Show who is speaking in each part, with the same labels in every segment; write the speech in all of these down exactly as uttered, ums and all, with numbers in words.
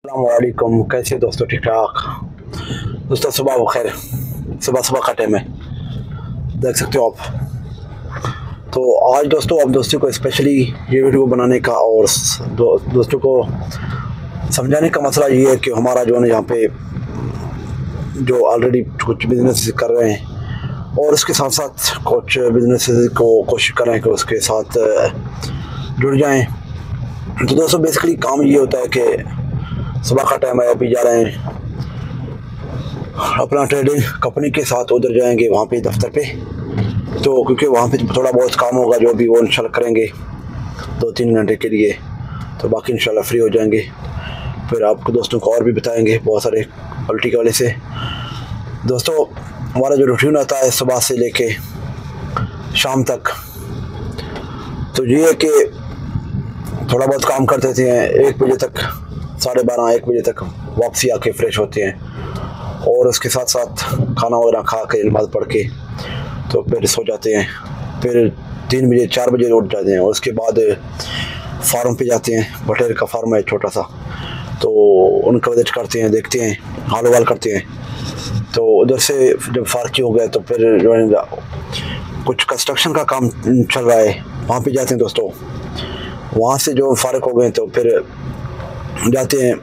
Speaker 1: अस्सलामुअलैकुम, कैसे दोस्तों? ठीक ठाक दोस्तों, सुबह बखैर। सुबह सुबह का टाइम है, देख सकते हो आप। तो आज दोस्तों अब दोस्तों को स्पेशली ये वीडियो बनाने का और दो, दोस्तों को समझाने का मसला ये है कि हमारा जो है यहाँ पे जो ऑलरेडी कुछ बिजनेस कर रहे हैं और उसके साथ साथ कुछ बिजनेस को कोशिश कर रहे हैं कि उसके साथ जुड़ जाएं। तो दोस्तों बेसिकली काम ये होता है कि सुबह का टाइम है, अभी जा रहे हैं अपना ट्रेडिंग कंपनी के साथ, उधर जाएंगे वहाँ पे दफ्तर पे। तो क्योंकि वहाँ पे थोड़ा बहुत काम होगा जो भी वो इंशाल्लाह करेंगे दो तीन घंटे के लिए, तो बाकी इंशाल्लाह फ्री हो जाएंगे। फिर आपको दोस्तों को और भी बताएंगे बहुत सारे क्वालिटी के वाले से। दोस्तों हमारा जो रूटीन होता है सुबह से लेके शाम तक, तो ये है कि थोड़ा बहुत काम करते थे, एक बजे तक साढ़े बारह एक बजे तक वापसी आके फ्रेश होते हैं और उसके साथ साथ खाना वगैरह खा के नमाज पढ़ के तो फिर सो जाते हैं। फिर तीन बजे चार बजे उठ जाते हैं और उसके बाद फार्म पे जाते हैं। बटेर का फार्म है छोटा सा, तो उनका विजिट करते हैं, देखते हैं, हाल वाल करते हैं। तो उधर से जब फारगी हो गया तो फिर जो है कुछ कंस्ट्रक्शन का काम चल रहा है, वहाँ पे जाते हैं दोस्तों। वहाँ से जो फारग हो गए तो फिर जाते हैं,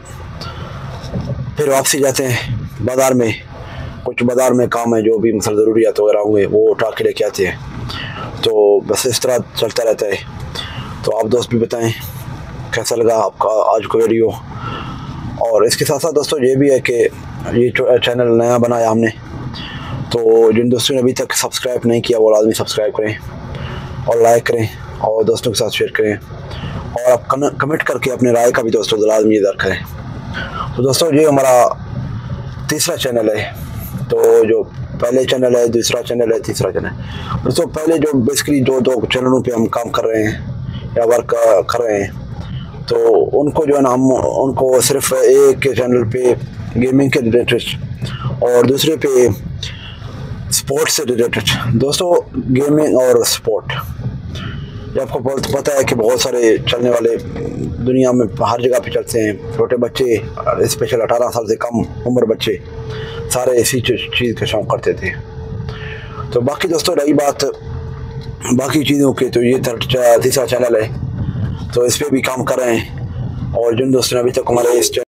Speaker 1: फिर वापसी जाते हैं बाज़ार में। कुछ बाज़ार में काम है, जो भी मतलब ज़रूरियात वगैरह होंगे वो उठा के लेके आते हैं। तो बस इस तरह चलता रहता है। तो आप दोस्त भी बताएं कैसा लगा आपका आज का वीडियो। और इसके साथ साथ दोस्तों ये भी है कि ये चैनल नया बनाया हमने, तो जिन दोस्तों ने अभी तक सब्सक्राइब नहीं किया वो लाजमी सब्सक्राइब करें और लाइक करें और दोस्तों के साथ शेयर करें, और आप कमेंट करके अपने राय का भी दोस्तों लाजमी इज़हार करें। तो दोस्तों ये हमारा तीसरा चैनल है। तो जो पहले चैनल है, दूसरा चैनल है, तीसरा चैनल। दोस्तों पहले जो बेसिकली जो दो चैनलों पे हम काम कर रहे हैं या वर्क कर रहे हैं, तो उनको जो है ना हम उनको सिर्फ एक चैनल पे गेमिंग के रिलेटेड और दूसरे पे स्पोर्ट्स से रिलेटेड। दोस्तों गेमिंग और स्पोर्ट ये आपको बहुत पता है कि बहुत सारे चलने वाले दुनिया में हर जगह पे चलते हैं। छोटे बच्चे, स्पेशल अठारह साल से कम उम्र बच्चे, सारे इसी चीज़ का शौक़ करते थे। तो बाकी दोस्तों रही बात बाकी चीज़ों की, तो ये तीसरा चैनल है, तो इस पर भी काम कर रहे हैं। और जिन दोस्तों ने अभी तक हमारे इस